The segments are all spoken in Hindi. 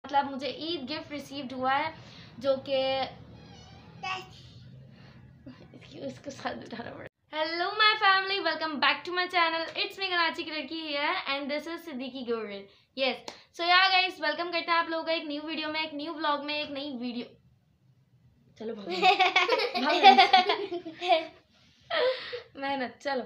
मतलब मुझे ईद गिफ्ट रिसीव्ड हुआ है जो कि इसको साथ उठाना पड़ा। Hello my family, welcome back to my channel. It's me Karachi की लड़की here and this is Siddiqui girl. Yes, so yeah guys, welcome करते हैं आप लोगों का एक न्यू वीडियो में, एक न्यू व्लॉग में, एक नई वीडियो। चलो मेहनत, चलो।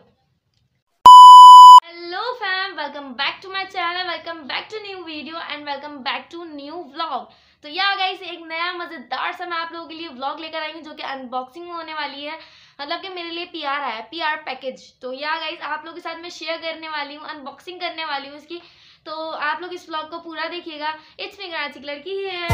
Hello fam, welcome back to my channel, welcome back to new video and welcome back to new vlog. तो या गाइस, एक नया मजेदार सा मैं आप लोगों के लिए व्लॉग लेकर आई हूँ जो कि अनबॉक्सिंग होने वाली है। मतलब कि मेरे लिए पीआर आया है, पीआर पैकेज। तो या गाइस, आप लोगों के साथ मैं शेयर करने वाली हूँ, अनबॉक्सिंग करने वाली हूँ इसकी। तो आप लोग इस व्लॉग को पूरा देखिएगा। इट्स मी कराची की लड़की है।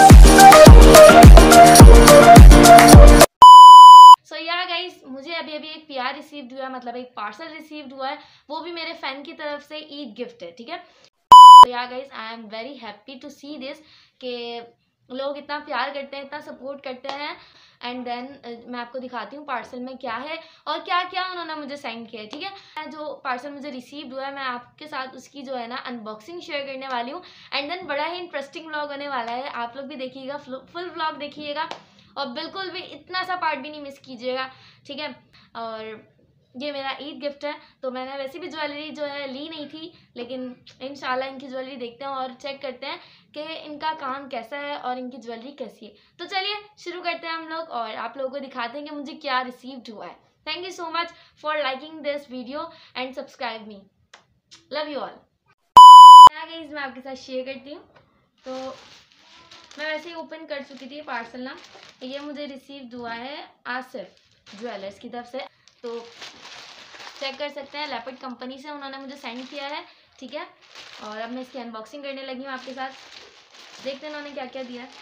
सो या गाइस, मुझे अभी एक पीआर रिसीव्ड हुआ है, मतलब एक पार्सल रिसीव्ड हुआ है, वो भी मेरे फैन की तरफ से ईद गिफ्ट है, ठीक है। तो yeah guys, I am very happy to see this कि लोग इतना प्यार करते हैं, इतना सपोर्ट करते हैं। एंड देन मैं आपको दिखाती हूँ पार्सल में क्या है और क्या क्या उन्होंने मुझे सेंड किया है, ठीक है। जो पार्सल मुझे रिसीव्ड हुआ है, मैं आपके साथ उसकी जो है ना अनबॉक्सिंग शेयर करने वाली हूँ। एंड देन बड़ा ही इंटरेस्टिंग व्लॉग होने वाला है, आप लोग भी देखिएगा, फुल व्लॉग देखिएगा और बिल्कुल भी इतना सा पार्ट भी नहीं मिस कीजिएगा, ठीक है। और ये मेरा ईद गिफ्ट है। तो मैंने वैसे भी ज्वेलरी जो है ली नहीं थी, लेकिन इंशाल्लाह इनकी ज्वेलरी देखते हैं और चेक करते हैं कि इनका काम कैसा है और इनकी ज्वेलरी कैसी है। तो चलिए शुरू करते हैं हम लोग और आप लोगों को दिखाते हैं कि मुझे क्या रिसीव्ड हुआ है। Thank you so much for liking this video and subscribe me. Love you all. Guys, मैं आपके साथ शेयर करती हूँ। तो मैं वैसे ही ओपन कर चुकी थी पार्सल ना। ये मुझे रिसीव्ड हुआ है आसिफ ज्वेलर्स की तरफ से। तो चेक कर सकते हैं, लेपर्ड कंपनी से उन्होंने मुझे सेंड किया है, ठीक है। और अब मैं इसकी अनबॉक्सिंग करने लगी हूँ आपके साथ। देखते हैं उन्होंने क्या क्या दिया है।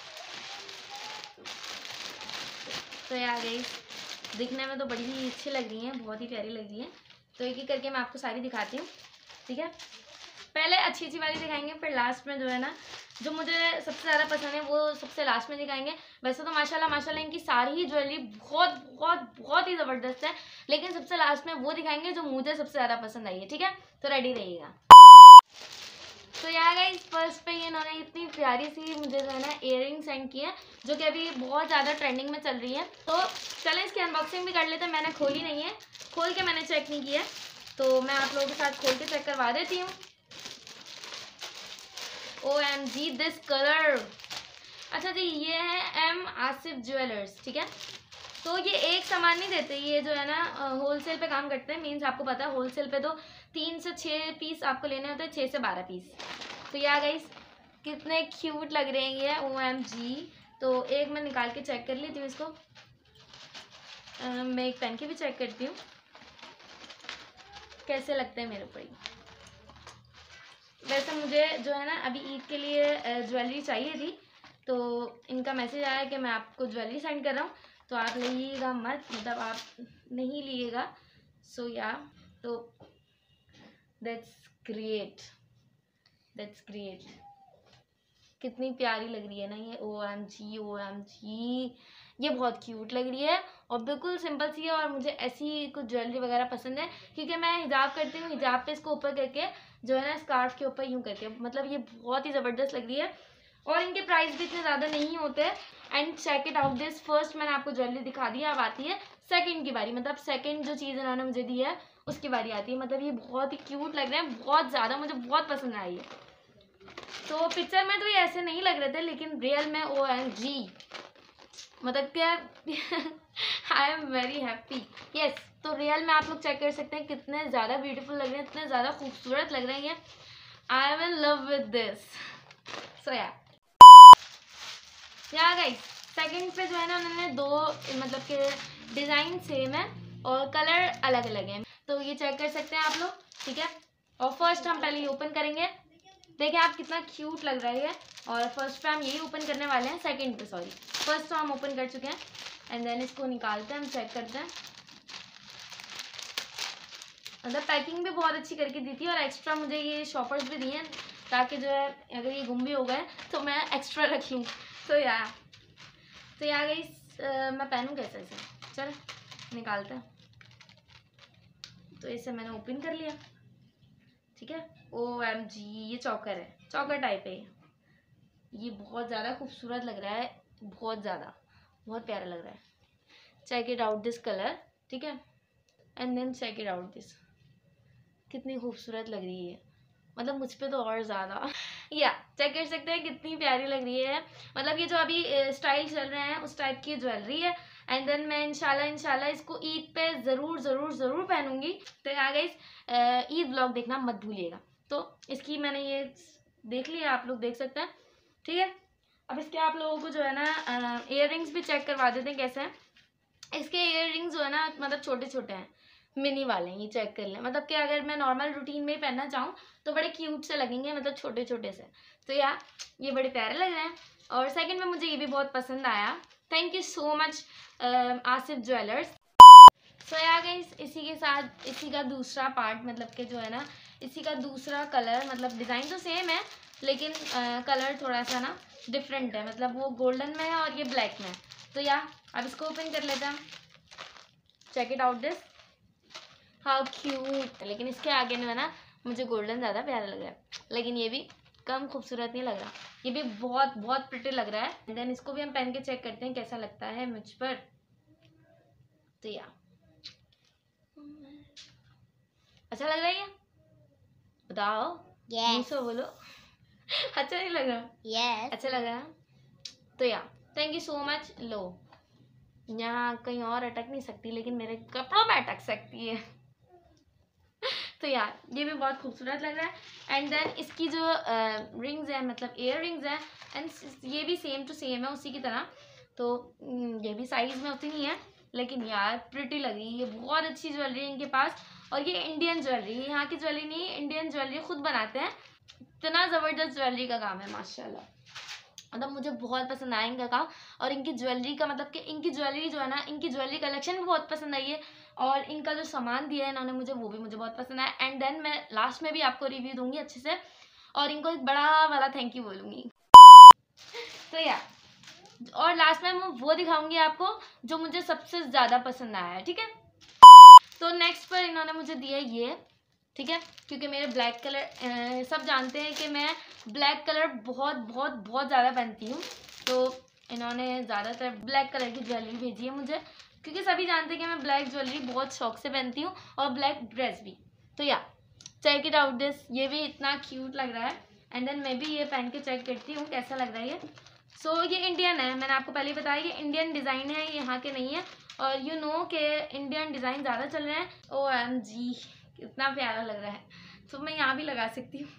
तो यार गाइस, दिखने में तो बड़ी ही अच्छी लग रही हैं, बहुत ही प्यारी लग रही हैं। तो एक एक करके मैं आपको सारी दिखाती हूँ, ठीक है। पहले अच्छी अच्छी वाली दिखाएंगे, फिर लास्ट में जो है ना, जो मुझे सबसे ज़्यादा पसंद है वो सबसे लास्ट में दिखाएंगे। वैसे तो माशाल्लाह इनकी सारी ही ज्वेलरी बहुत बहुत बहुत ही ज़बरदस्त है, लेकिन सबसे लास्ट में वो दिखाएंगे जो मुझे सबसे ज़्यादा पसंद आई है, ठीक है। तो रेडी रहिएगा। तो यार गाइस, फर्स्ट पे ये इन्होंने इतनी प्यारी सी मुझे जो है ना इयररिंग सेंड की है, जो कि अभी बहुत ज़्यादा ट्रेंडिंग में चल रही है। तो चलें इसकी अनबॉक्सिंग भी कर लेते हैं। मैंने खोली नहीं है, खोल के मैंने चेक नहीं किया, तो मैं आप लोगों के साथ खोल के चेक करवा देती हूँ। OMG this colour. अच्छा जी, ये है एम आसिफ ज्वेलर्स, ठीक है। तो ये एक सामान नहीं देते, ये जो है ना होलसेल पे काम करते हैं। मीन्स आपको पता है होलसेल पे तो 3 से 6 पीस आपको लेने होते हैं, 6 से 12 पीस। तो यार गाइस, कितने क्यूट लग रहे हैं ये, OMG। तो एक मैं निकाल के चेक कर लेती हूँ इसको। मैं एक पहन के भी चेक करती हूँ कैसे लगते हैं मेरे ऊपर। वैसे मुझे जो है ना अभी ईद के लिए ज्वेलरी चाहिए थी, तो इनका मैसेज आया कि मैं आपको ज्वेलरी सेंड कर रहा हूँ, तो आप लीजिएगा मत, मतलब आप नहीं लीजिएगा। सो या, तो दैट्स ग्रेट, दैट्स ग्रेट। कितनी प्यारी लग रही है ना ये, OMG। ये बहुत क्यूट लग रही है और बिल्कुल सिंपल सी है। और मुझे ऐसी कुछ ज्वेलरी वगैरह पसंद है, क्योंकि मैं हिजाब करती हूँ, हिजाब पे इसको ऊपर करके जो है ना स्कार्फ के ऊपर यूँ करके, मतलब ये बहुत ही ज़बरदस्त लग रही है। और इनके प्राइस भी इतने ज़्यादा नहीं होते। And check it out this. First मैंने आपको ज्वेलरी दिखा दी, अब आती है सेकंड की बारी। मतलब सेकंड जो चीज़ इन्होंने मुझे दी है उसकी बारी आती है। मतलब ये बहुत ही क्यूट लग रहे हैं, बहुत ज़्यादा, मुझे बहुत पसंद आई है। तो पिक्चर में तो ये ऐसे नहीं लग रहे थे, लेकिन रियल में OMG, मतलब क्या I am very happy. Yes, तो रियल में आप लोग चेक कर सकते हैं कितने ज़्यादा ब्यूटीफुल लग रहे हैं, इतने ज़्यादा खूबसूरत लग रहे हैं। I am in love with this. So yeah guys, second पे जो है ना उन्होंने दो, मतलब के डिज़ाइन सेम है और कलर अलग अलग है। तो ये चेक कर सकते हैं आप लोग, ठीक है। और फर्स्ट हम पहले ये ओपन करेंगे। देखिए आप कितना क्यूट लग रहा है। और फर्स्ट पे हम यही ओपन करने वाले हैं, सेकंड पे सॉरी, फर्स्ट तो हम ओपन कर चुके हैं। एंड देन इसको निकालते हैं, हम चेक करते हैं। मतलब पैकिंग भी बहुत अच्छी करके दी थी और एक्स्ट्रा मुझे ये शॉपर्स भी दिए हैं, ताकि जो है अगर ये गुम भी हो गए तो मैं एक्स्ट्रा रख लूँ। तो यार गई, मैं पहनूँ कैसे इसे, चल निकालते हैं। तो इसे मैंने ओपन कर लिया, ठीक है। OMG, ये चौकर है, चौकर टाइप है। ये बहुत ज़्यादा खूबसूरत लग रहा है, बहुत ज़्यादा, बहुत प्यारा लग रहा है। Check it out this colour, ठीक है, and then check it out this, कितनी खूबसूरत लग रही है, मतलब मुझ पे तो और ज़्यादा या चेक कर सकते हैं कितनी प्यारी लग रही है। मतलब ये जो अभी स्टाइल चल रहे हैं उस टाइप की ज्वेलरी है। एंड देन मैं इंशाल्लाह इसको ईद पे ज़रूर ज़रूर ज़रूर पहनूंगी। तो यहाँ गाइस ईद व्लॉग देखना मत भूलिएगा। तो इसकी मैंने ये देख लिया, आप लोग देख सकते हैं, ठीक है। अब इसके आप लोगों को जो है ना इयर रिंग्स भी चेक करवा देते हैं कैसे हैं। इसके इयर रिंग्स जो है ना मतलब छोटे छोटे हैं, मिनी वाले हैं, ये चेक कर लें। मतलब कि अगर मैं नॉर्मल रूटीन में ही पहनना चाहूँ तो बड़े क्यूट से लगेंगे, मतलब छोटे छोटे से। तो यार ये बड़े प्यारे लग रहे हैं। और सेकंड में मुझे ये भी बहुत पसंद आया। Thank you so much Asif jewellers. So यार गाइस इसी के साथ इसी का दूसरा पार्ट, मतलब कि जो है ना इसी का दूसरा कलर, मतलब डिज़ाइन तो सेम है लेकिन कलर थोड़ा सा ना डिफरेंट है। मतलब वो गोल्डन में है और ये ब्लैक में है। तो यार अब इसको ओपन कर लेते हैं। Check it out this, how cute. लेकिन इसके आगे में ना मुझे गोल्डन ज़्यादा प्यारा लग रहा है, लेकिन ये भी कम खूबसूरत नहीं लग रहा, ये भी बहुत बहुत प्रिटी लग रहा है। देन इसको भी हम पहन के चेक करते हैं कैसा लगता है मुझ पर। तो यार अच्छा लग रहा है ये, बताओ Yes. बोलो अच्छा नहीं लग रहा? Yes. अच्छा लग रहा है। तो यार थैंक यू सो मच। लो यहाँ कहीं और अटक नहीं सकती लेकिन मेरे कपड़ों में अटक सकती है। तो यार ये भी बहुत खूबसूरत लग रहा है। एंड देन इसकी जो रिंग्स है, मतलब इयर रिंग्स हैं, एंड ये भी सेम टू सेम है उसी की तरह। तो ये भी साइज में उतनी है, लेकिन यार प्रिटी लग रही है। ये बहुत अच्छी ज्वेलरी है इनके पास, और ये इंडियन ज्वेलरी है, यहाँ की ज्वेलरी नहीं, इंडियन ज्वेलरी खुद बनाते हैं। इतना ज़बरदस्त ज्वेलरी का काम है माशाल्लाह। मतलब मुझे बहुत पसंद आया इनका काम, और इनकी ज्वेलरी का मतलब कि इनकी ज्वेलरी जो है ना, इनकी ज्वेलरी कलेक्शन भी बहुत पसंद आई है, और इनका जो सामान दिया है इन्होंने मुझे वो भी मुझे बहुत पसंद आया। एंड देन मैं लास्ट में भी आपको रिव्यू दूंगी अच्छे से, और इनको एक बड़ा वाला थैंक यू बोलूँगी। तो यार और लास्ट में मैं वो दिखाऊंगी आपको जो मुझे सबसे ज़्यादा पसंद आया है, ठीक है। तो नेक्स्ट पर इन्होंने मुझे दिया ये, ठीक है, क्योंकि मेरे ब्लैक कलर सब जानते हैं कि मैं ब्लैक कलर बहुत बहुत बहुत ज़्यादा पहनती हूँ। तो इन्होंने ज़्यादातर ब्लैक कलर की ज्वेलरी भेजी है मुझे, क्योंकि सभी जानते हैं कि मैं ब्लैक ज्वेलरी बहुत शौक से पहनती हूँ, और ब्लैक ड्रेस भी। तो yeah check it out this, ये भी इतना क्यूट लग रहा है। एंड देन मैं भी ये पहन के चेक करती हूँ कैसा लग रहा है ये। सो ये इंडियन है, मैंने आपको पहले ही बताया कि इंडियन डिज़ाइन है, यहाँ के नहीं है। और यू नो कि इंडियन डिज़ाइन ज़्यादा चल रहे हैं। OMG इतना प्यारा लग रहा है। तो मैं यहाँ भी लगा सकती हूँ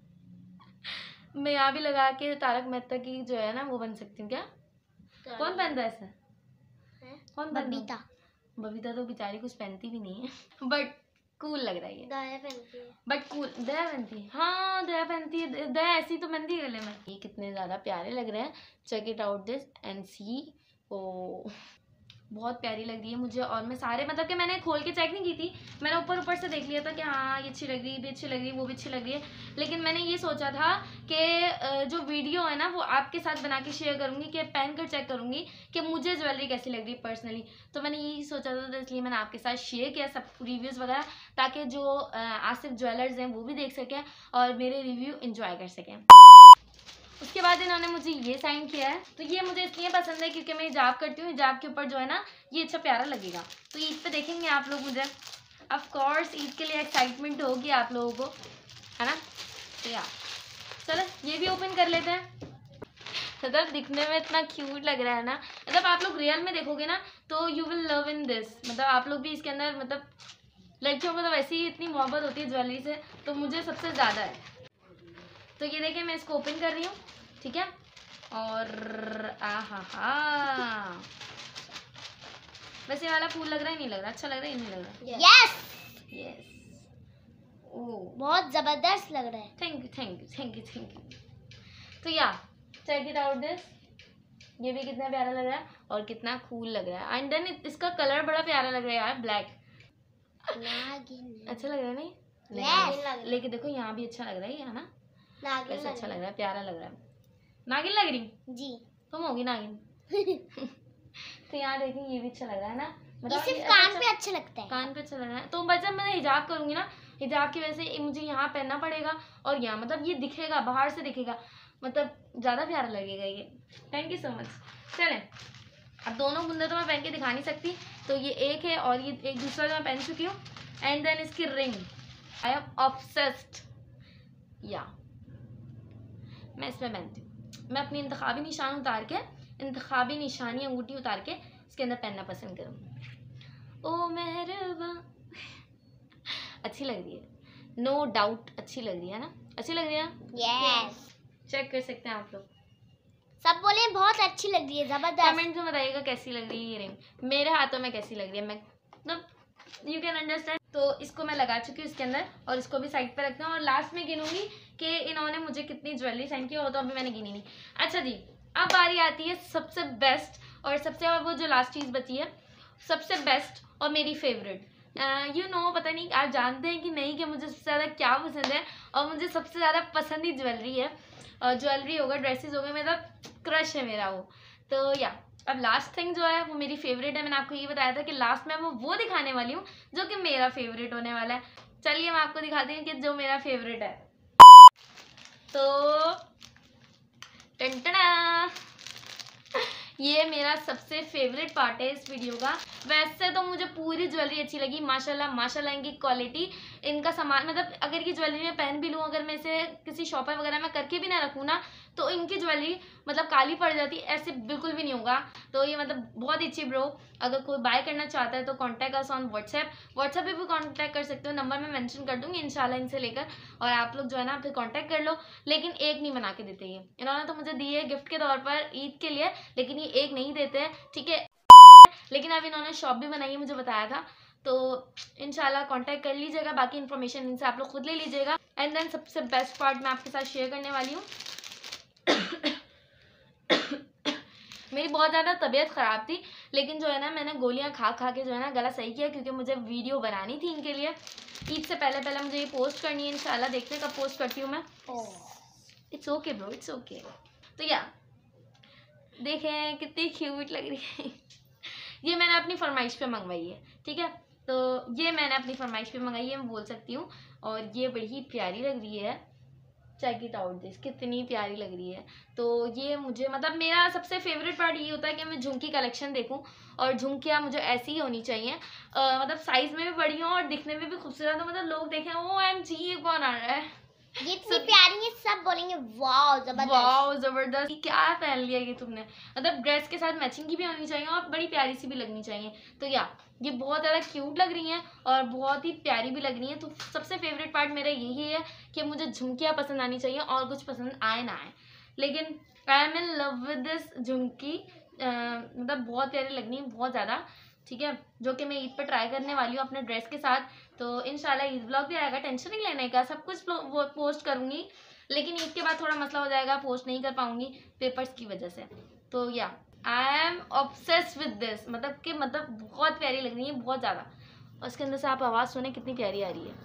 मैं यहाँ भी लगा के तारक मेहता की जो है ना वो बन सकती हूँ क्या? कौन पहनता है ऐसा? कौन बबीता। बबीता तो बेचारी कुछ पहनती भी नहीं है बट कूल लग रहा है ये। दया पहनती है। बट कूल, दया पहनती है, हाँ दया पहनती है, दया ऐसी तो पहनती है गले में। ये कितने ज़्यादा प्यारे लग रहे हैं। Check it out this and see. ओ बहुत प्यारी लग रही है मुझे। और मैं सारे मतलब कि मैंने खोल के चेक नहीं की थी, मैंने ऊपर ऊपर से देख लिया था कि हाँ ये अच्छी लग रही है, भी अच्छी लग रही है, वो भी अच्छी लग रही है। लेकिन मैंने ये सोचा था कि जो वीडियो है ना वो आपके साथ बना के शेयर करूँगी, कि पहन कर चेक करूँगी कि मुझे ज्वेलरी कैसी लग रही है पर्सनली। तो मैंने यही सोचा था, तो इसलिए मैंने आपके साथ शेयर किया सब रिव्यूज़ वगैरह, ताकि जो आसिफ ज्वेलर्स हैं वो भी देख सकें और मेरे रिव्यू इंजॉय कर सकें। उसके बाद इन्होंने मुझे ये साइन किया है। तो ये मुझे इसलिए पसंद है क्योंकि मैं हिजाब करती हूँ, हिजाब के ऊपर जो है ना ये अच्छा प्यारा लगेगा। तो ईद पे देखेंगे आप लोग मुझे, ऑफ कोर्स ईद के लिए एक्साइटमेंट होगी आप लोगों को, है ना। तो यार चलो ये भी ओपन कर लेते हैं। मतलब दिखने में इतना क्यूट लग रहा है ना, मतलब आप लोग रियल में देखोगे ना तो you will love in this. मतलब आप लोग भी इसके अंदर, मतलब लड़कियों को तो वैसे ही इतनी मोहब्बत होती है ज्वेलरी से, तो मुझे सबसे ज़्यादा है। तो ये देखिए मैं इसको ओपन कर रही हूँ, ठीक है। और आहा वैसे वाला फूल लग रहा है, नहीं लग रहा, अच्छा लग रहा है, नहीं लग रहा? Yes yes. ओह बहुत जबरदस्त लग रहा है। Thank you thank you thank you thank you. तो yeah check it out this, ये भी कितना प्यारा लग रहा है और कितना कूल लग रहा है। एंड देन इसका कलर बड़ा प्यारा लग रहा है यार, ब्लैक। अच्छा लग रहा है नहीं? Yes. लेकिन देखो यहाँ भी अच्छा लग रहा है ना, नागिन वैसे लग अच्छा रहा लग रहा है, प्यारा लग रहा है। नागिन लग रही जी। तुम होगी नागिन तो यहाँ देखें ये भी अच्छा लग रहा है ना, ये मतलब सिर्फ कान पे अच्छा लगता है। कान पे अच्छा लग रहा है। तो जब मैं हिजाब करूंगी ना, हिजाब की वजह से मुझे यहाँ पहनना पड़ेगा और यहाँ मतलब ये दिखेगा, बाहर से दिखेगा। मतलब ज़्यादा प्यारा लगेगा ये। Thank you so much. चलें, अब दोनों बूंदे तो मैं पहन के दिखा नहीं सकती, तो ये एक है और ये एक दूसरा जो मैं पहन चुकी हूँ। एंड देन इसकी रिंग, आई एम ऑब्सेस्ड। या मैं इसमें पहनती हूँ, मैं अपनी इंतखाबी निशान उतार के, इंतखाबी निशानी अंगूठी उतार के इसके अंदर पहनना पसंद करूँगी। ओ मेहरबा, अच्छी लग रही है, नो डाउट अच्छी लग रही है ना, अच्छी लग रही है ना? यस, चेक कर सकते हैं आप लोग, सब बोले बहुत अच्छी लग रही है, जबरदस्त। कमेंट में बताइएगा कैसी लग रही है ये रिंग, मेरे हाथों में कैसी लग रही है, मैं मतलब यू कैन अंडरस्टैंड। तो इसको मैं लगा चुकी हूँ इसके अंदर, और इसको भी साइड पे रखते हैं, और लास्ट में गिनूंगी कि इन्होंने मुझे कितनी ज्वेलरी सेंड की, हो तो अभी मैंने गिनी नहीं। अच्छा जी, अब बारी आती है सबसे बेस्ट और सबसे, और वो जो लास्ट चीज़ बची है, सबसे बेस्ट और मेरी फेवरेट। यू नो, पता नहीं आप जानते हैं कि नहीं कि मुझे सबसे ज़्यादा क्या पसंद है, और मुझे सबसे ज़्यादा पसंद ही ज्वेलरी है। ज्वेलरी होगा, ड्रेसेस हो गए, मतलब क्रश है मेरा वो। तो या अब लास्ट थिंग जो है वो मेरी फेवरेट है। मैंने आपको ये बताया था कि लास्ट में मैं वो दिखाने वाली हूँ जो कि मेरा फेवरेट होने वाला है। चलिए मैं आपको दिखाती हूँ कि जो मेरा फेवरेट है। तो टंटना, ये मेरा सबसे फेवरेट पार्ट है इस वीडियो का। वैसे तो मुझे पूरी ज्वेलरी अच्छी लगी, माशाल्लाह माशाल्लाह। इनकी क्वालिटी, इनका सामान, मतलब अगर ये ज्वेलरी मैं पहन भी लूँ, अगर मैं इसे किसी शॉपर वगैरह में करके भी ना रखूँ ना, तो इनकी ज्वेलरी मतलब काली पड़ जाती, ऐसे बिल्कुल भी नहीं होगा। तो ये मतलब बहुत अच्छी ब्रो, अगर कोई बाय करना चाहता है तो कॉन्टैक्ट अस ऑन व्हाट्सएप पे भी कॉन्टैक्ट कर सकते हो, नंबर मैं मेंशन कर दूंगी इंशाल्लाह इनसे लेकर, और आप लोग जो है ना फिर कॉन्टैक्ट कर लो। लेकिन एक नहीं बना के देते ये, इन्होंने तो मुझे दी है गिफ्ट के तौर पर ईद के लिए, लेकिन ये एक नहीं देते हैं, ठीक है। लेकिन अब इन्होंने शॉप भी बनाई है, मुझे बताया था, तो इंशाल्लाह कांटेक्ट कर लीजिएगा। बाकी इन्फॉर्मेशन इनसे आप लोग खुद ले लीजिएगा। एंड देन सबसे बेस्ट पार्ट मैं आपके साथ शेयर करने वाली हूँ। मेरी बहुत ज़्यादा तबीयत ख़राब थी, लेकिन जो है ना मैंने गोलियाँ खा खा के जो है ना गला सही किया, क्योंकि मुझे वीडियो बनानी थी इनके लिए। ईद से पहले पहले मुझे ये पोस्ट करनी है इंशाल्लाह, देखते हैं कब पोस्ट करती हूँ मैं। It's okay bro, it's okay. तो या देखें कितनी क्यूट लग रही है। ये मैंने अपनी फरमाइश पे मंगवाई है, ठीक है। तो ये मैंने अपनी फरमाइश पे मंगाई है, मैं बोल सकती हूँ, और ये बड़ी प्यारी लग रही है। चेक इट आउट दिस, कितनी प्यारी लग रही है। तो ये मुझे, मतलब मेरा सबसे फेवरेट पार्ट ये होता है कि मैं झुमकी कलेक्शन देखूं, और झुमकियाँ मुझे ऐसी ही होनी चाहिए, मतलब साइज में भी बड़ी हो और दिखने में भी खूबसूरत हो, मतलब लोग देखें OMG ये कौन आ रहा है, ये इतनी प्यारी है, सब बोलेंगे वाओ जबरदस्त, वाओ जबरदस्त, क्या पहन लिया ये तुमने। मतलब ड्रेस के साथ मैचिंग की भी होनी चाहिए और बड़ी प्यारी सी भी लगनी चाहिए। तो या ये बहुत ज़्यादा क्यूट लग रही हैं और बहुत ही प्यारी भी लग रही हैं। तो सबसे फेवरेट पार्ट मेरा यही है कि मुझे झुमकियाँ पसंद आनी चाहिए, और कुछ पसंद आए ना आए, लेकिन I am in love with this झुमकी। मतलब बहुत प्यारी लगनी है, बहुत ज़्यादा, ठीक है, जो कि मैं ईद पर ट्राई करने वाली हूँ अपने ड्रेस के साथ। तो इंशाल्लाह ईद ब्लॉग भी आएगा, टेंशन नहीं लेने का, सब कुछ वो पोस्ट करूँगी, लेकिन ईद के बाद थोड़ा मसला हो जाएगा, पोस्ट नहीं कर पाऊँगी पेपर्स की वजह से। तो yeah I am obsessed with this, मतलब कि मतलब बहुत प्यारी लग रही है, बहुत ज़्यादा। और उसके अंदर से आप आवाज़ सुने कितनी प्यारी आ रही है,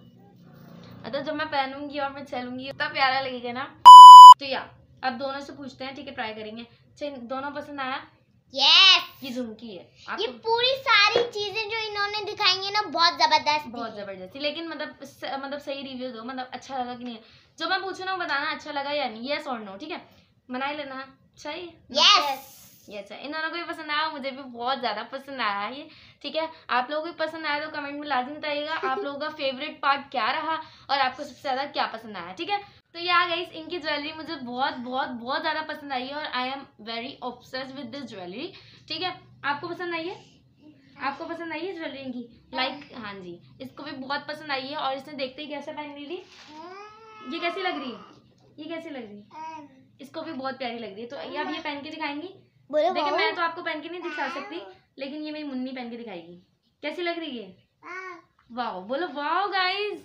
मतलब जब मैं पहनूंगी और मैं चलूंगी इतना प्यारा लगेगा ना। तो या अब दोनों से पूछते हैं, ठीक है, ट्राई करेंगे। दोनों पसंद आया? यस, ये झुमकी है, ये पूरी सारी चीजें जो इन्होंने दिखाई है ना बहुत जबरदस्त, बहुत जबरदस्ती। लेकिन मतलब सही रिव्यू दो, मतलब अच्छा लगा कि नहीं। जो मैं पूछू ना बताना अच्छा लगा या नहीं, यस और नो, ठीक है, बना ही लेना चाहिए। यस यस, इन दोनों को भी पसंद आया, मुझे भी बहुत ज़्यादा पसंद आया है ये, ठीक है। आप लोगों को भी पसंद आया तो कमेंट में लाजमी बताइएगा आप लोगों का फेवरेट पार्ट क्या रहा और आपको सबसे ज़्यादा क्या पसंद आया, ठीक है। तो यार गाइस, इनकी ज्वेलरी मुझे बहुत बहुत बहुत ज़्यादा पसंद आई है, और I am very obsessed with this jewellery, ठीक है। आपको पसंद आई है? आपको पसंद आई है ज्वेलरी इनकी? लाइक हाँ जी, इसको भी बहुत पसंद आई है, और इसने देखते ही कैसे पहन ली थी। ये कैसी लग रही है? ये कैसी लग रही है? इसको भी बहुत प्यारी लग रही है। तो ये अब ये पहन के दिखाएंगी। देखिए मैं तो आपको पहन के नहीं दिखा सकती, लेकिन ये मेरी मुन्नी पहन के दिखाएगी। कैसी लग रही है? वाओ, बोलो वाओ गाइज।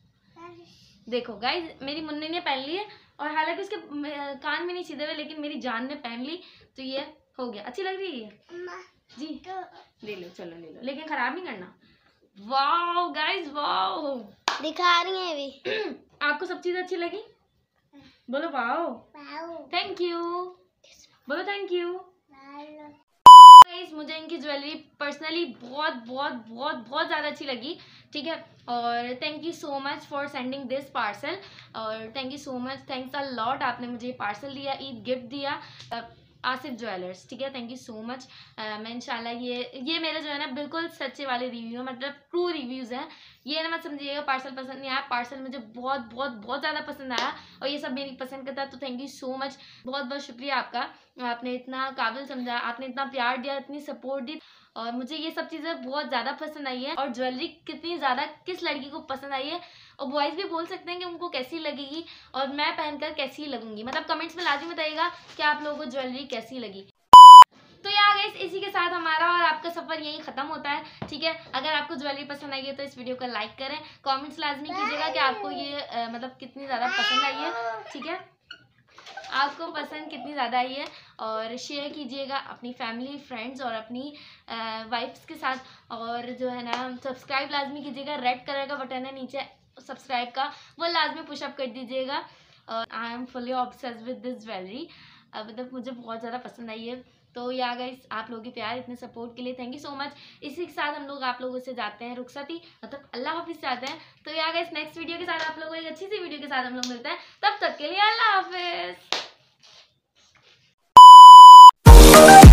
देखो गाइज, मेरी मुन्नी ने पहन ली है, और हालांकि उसके कान में नहीं सीधे हुए, लेकिन मेरी जान ने पहन ली, तो ये हो गया। अच्छी लग रही है जी? ले लो, चलो ले लो, लेकिन खराब नहीं करना। वाओ गाइज, वाओ, दिखा रही है अभी। आपको सब चीज अच्छी लगी? बोलो वाओ, थैंक यू, बोलो थैंक यू। गाइस मुझे इनकी ज्वेलरी पर्सनली बहुत बहुत बहुत बहुत ज़्यादा अच्छी लगी, ठीक है। और thank you so much for sending this parcel, और thank you so much, thanks a lot, आपने मुझे पार्सल दिया, ईद गिफ्ट दिया आसिफ ज्वेलर्स, ठीक है। Thank you so much. मैं इंशाल्लाह ये मेरे जो है ना बिल्कुल सच्चे वाले रिव्यू है, मतलब ट्रू रिव्यूज़ हैं। ये ना मत समझिएगा पार्सल पसंद नहीं आया, पार्सल मुझे बहुत बहुत बहुत ज़्यादा पसंद आया और ये सब मेरी पसंद का था। तो थैंक यू सो मच, बहुत बहुत शुक्रिया आपका, आपने इतना काबिल समझा, आपने इतना प्यार दिया, इतनी सपोर्ट दी, और मुझे ये सब चीज़ें बहुत ज़्यादा पसंद आई है। और ज्वेलरी कितनी ज़्यादा किस लड़की को पसंद आई है, और बॉयज़ भी बोल सकते हैं कि उनको कैसी लगेगी और मैं पहनकर कैसी लगूंगी, मतलब कमेंट्स में लाजमी बताइएगा कि आप लोगों को ज्वेलरी कैसी लगी। तो यार गाइस इसी के साथ हमारा और आपका सफ़र यही ख़त्म होता है, ठीक है। अगर आपको ज्वेलरी पसंद आई है तो इस वीडियो को लाइक करें, कमेंट्स लाजमी कीजिएगा कि आपको ये मतलब कितनी ज़्यादा पसंद आई है, ठीक है, आपको पसंद कितनी ज़्यादा आई है। और शेयर कीजिएगा अपनी फैमिली, फ्रेंड्स और अपनी वाइफ्स के साथ, और जो है ना सब्सक्राइब लाजमी कीजिएगा, रेड कलर का बटन है नीचे सब्सक्राइब का, वो लाजमी पुशअप कर दीजिएगा। I am fully obsessed with this jewellery, मतलब मुझे बहुत ज़्यादा पसंद आई है। तो या गाइस आप लोगों के प्यार, इतने सपोर्ट के लिए थैंक यू सो मच। इसी के साथ हम लोग आप लोगों से जाते हैं रुखसती, मतलब अल्लाह हाफिज़ जाते हैं। तो या गाइस नेक्स्ट वीडियो के साथ आप लोगों को एक अच्छी सी वीडियो के साथ हम लोग मिलते हैं, तब तक के लिए अल्लाह हाफिज़।